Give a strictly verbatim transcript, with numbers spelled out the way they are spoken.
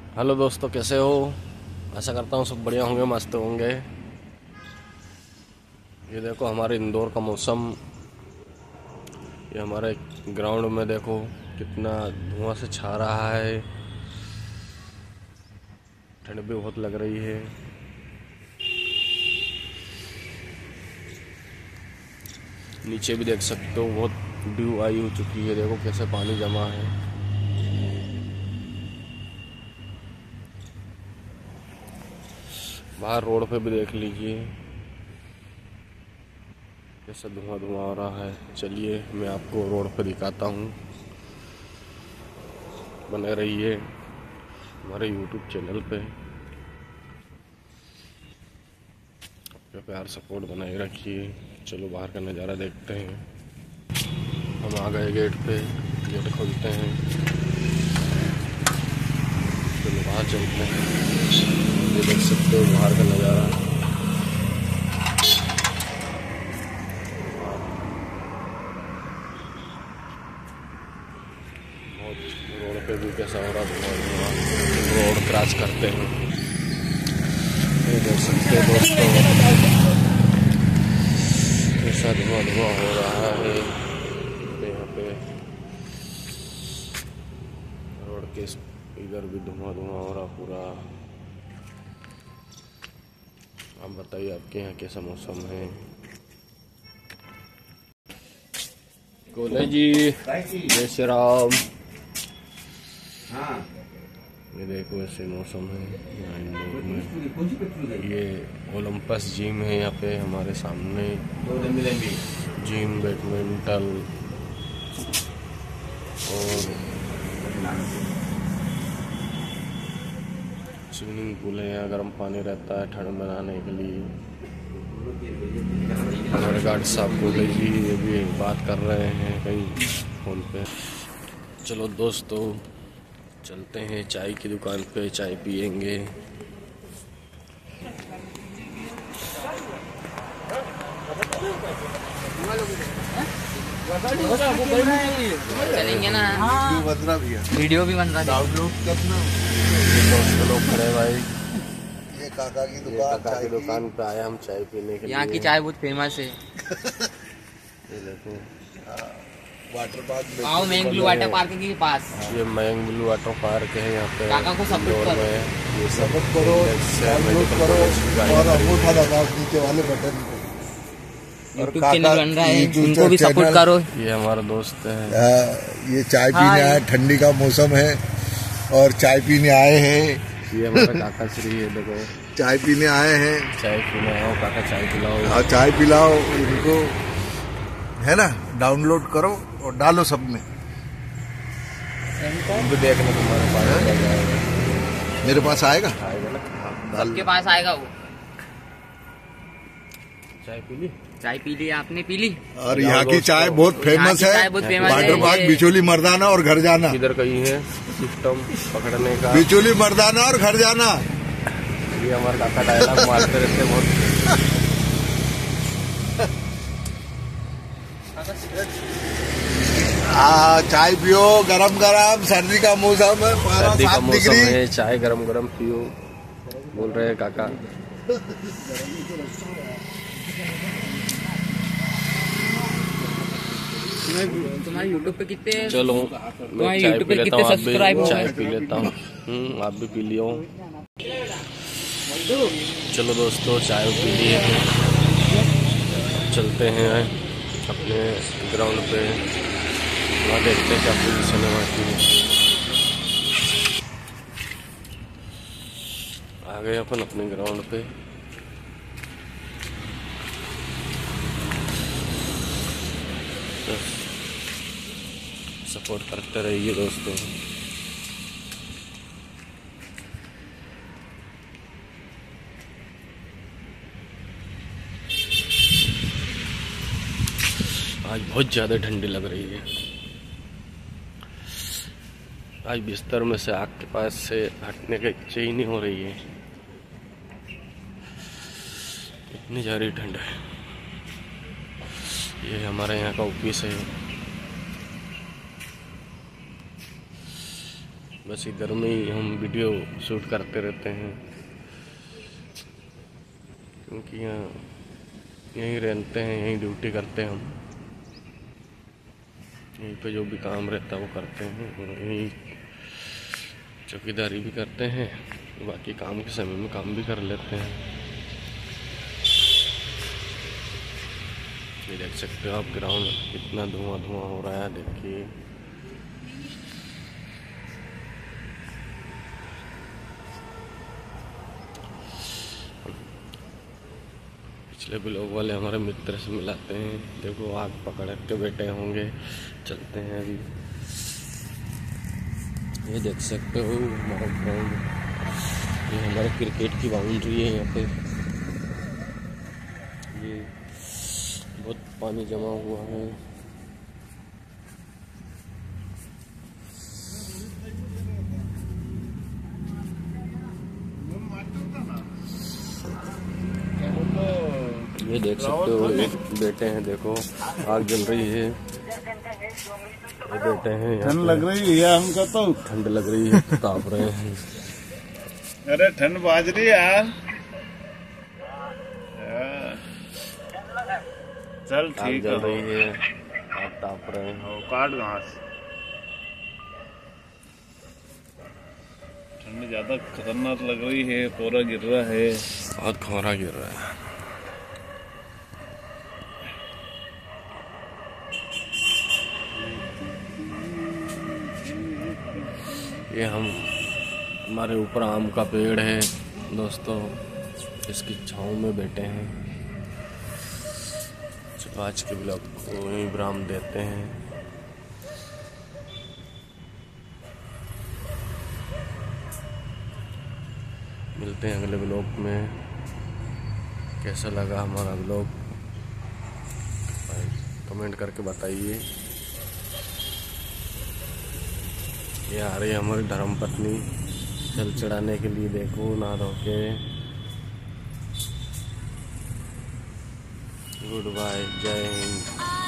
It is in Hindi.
हेलो दोस्तों, कैसे हो? आशा करता हूँ सब बढ़िया होंगे, मस्त होंगे। ये देखो हमारे इंदौर का मौसम। ये हमारे ग्राउंड में देखो कितना धुआं से छा रहा है। ठंड भी बहुत लग रही है। नीचे भी देख सकते हो बहुत ड्यू आई हो चुकी है। देखो कैसे पानी जमा है। बाहर रोड पे भी देख लीजिए कैसा धुआं धुआं हो रहा है। चलिए मैं आपको रोड पे दिखाता हूँ। बने रहिए हमारे यूट्यूब चैनल पे। अपना प्यार सपोर्ट बनाए रखिए। चलो बाहर का नज़ारा देखते हैं। हम आ गए गेट पे, गेट खोलते हैं। चलो बाहर चलते हैं। ये देख सकते हो बाहर का नज़ारा। बहुत रोड पे भी कैसा हो रहा धुआं धुआं। रोड क्रॉस करते हैं। ये देख सकते हो दोस्तों कैसा धुआं धुआं हो रहा है यहाँ पे। रोड के इधर भी धुआं धुआं हो रहा पूरा। आप बताइए आपके यहाँ कैसा मौसम है? गोले जी, जय श्री राम। ये देखो ऐसे मौसम है यहाँ इंदौर में। ये ओलंपस जिम है यहाँ पे हमारे सामने। जिम, बैडमिंटन और स्विमिंग पूल है। यहाँ गर्म पानी रहता है ठंड बनाने के लिए। हमारे गार्ड साहब बोले जी ये भी बात कर रहे हैं कहीं फोन पे। चलो दोस्तों चलते हैं चाय की दुकान पे, चाय पियेंगे। चलेंगे ना। वीडियो भी बन रहा है। डाउनलोड करना। दोस्त लोग खड़े भाई। ये काका की ये दुकान काका की दुकान पे आए हम चाय पीने के लिए। यहाँ की चाय बहुत फेमस है। ये देखो वाटर पार्क आओ मैंगलू वाटर पार्क के पास। ये मैंगलू वाटर पार्क है यहाँ पे। काका को सपोर्ट इंदौर करो। में। ये सब सपोर्ट करो, डाउनलोड करो और अंगूठा दबाओ नीचे वाले बटन पे। यूट्यूब चैनल बन रहा है, YouTube उनको भी सपोर्ट चैनल- करो। ये हमारा दोस्त है। आ, ये चाय पीने हाय। आए, ठंडी का मौसम है और चाय पीने आए हैं। ये हमारा काका श्री है। देखो चाय पीने आए हैं चाय पीने आओ काका, चाय पिलाओ। और चाय पिलाओ इनको, है ना। डाउनलोड करो और डालो सब में। हम भी देखना तुम्हारे पास आ जाएगा। मेरे पास आएगा आएगा ना। डाल सबके पास आएगा वो। चाय पी ली? चाय पी ली आपने? पी ली। और यहाँ की चाय बहुत यहाँ फेमस की है। चाय बहुत फेमस वाटर है। पार्क, ये- बिचौली मर्दाना और घर जाना। किधर कहीं है सिस्टम पकड़ने का? बिचौली मर्दाना और घर जाना। ये हमारे काका डायलॉग मारते रहते बहुत। आ, चाय पियो गरम गरम, सर्दी का मौसम है, पारा सर्दी का सात मौसम डिग्री। है, चाय गरम गरम पियो बोल रहे हैं काका। तुम्हारे यूट्यूब पे कितने? चलो तुम्हारे मैं चाय YouTube पी पे लेता कितने हूँ, आप सब्सक्राइब भी हो चाय गए? पी लेता हूँ। हम्म, आप भी पी लियो। चलो दोस्तों चाय पी लिए हैं, चलते हैं अपने ग्राउंड पे। वहाँ देखते हैं क्या पोजीशन है वहाँ की। आ गए अपन अपने ग्राउंड पे। सपोर्ट करते रहिए दोस्तों। आज बहुत ज़्यादा ठंडी लग रही है। आज बिस्तर में से आग के पास से हटने की इच्छा ही नहीं हो रही है, इतनी ज़्यादा ठंड है। ये हमारे यहाँ का ऑफिस है। बस इधर में ही हम वीडियो शूट करते रहते हैं, क्योंकि यहाँ यहीं रहते हैं, यहीं ड्यूटी करते हैं हम। यहीं पे जो भी काम रहता है वो करते हैं, और यहीं चौकीदारी भी करते हैं, बाकी काम के समय में काम भी कर लेते हैं। ये देख सकते हो आप ग्राउंड, कितना धुआं धुआं हो रहा है, देखिए। पिछले ब्लॉग वाले हमारे मित्र से मिलाते हैं, देखो आग पकड़ के बैठे होंगे। चलते हैं अभी। ये देख सकते हो हमारा ग्राउंड, ये हमारे क्रिकेट की बाउंड्री है। यहाँ पे ये बहुत पानी जमा हुआ है। ये देख सकते हो, ये बैठे हैं, देखो आग जल रही है, ये बैठे हैं। ठंड लग रही है हमको, तो ठंड लग रही है, ताप रहे हैं। अरे ठंड बाज रही है यार। चल ठीक जल रही है, आप ताप रहे हैं। काट घास। ठंड ज्यादा खतरनाक लग रही है, कोहरा गिर रहा है, बहुत कोहरा गिर रहा है। ये हम हमारे ऊपर आम का पेड़ है दोस्तों, इसकी छांव में बैठे हैं। चलो आज के ब्लॉग को यहीं विराम देते हैं। मिलते हैं अगले ब्लॉग में। कैसा लगा हमारा ब्लॉग कमेंट करके बताइए। ये आ रही है हमारी धर्मपत्नी जल चढ़ाने के लिए, देखो नहा धो के। गुड बाय, जय हिंद।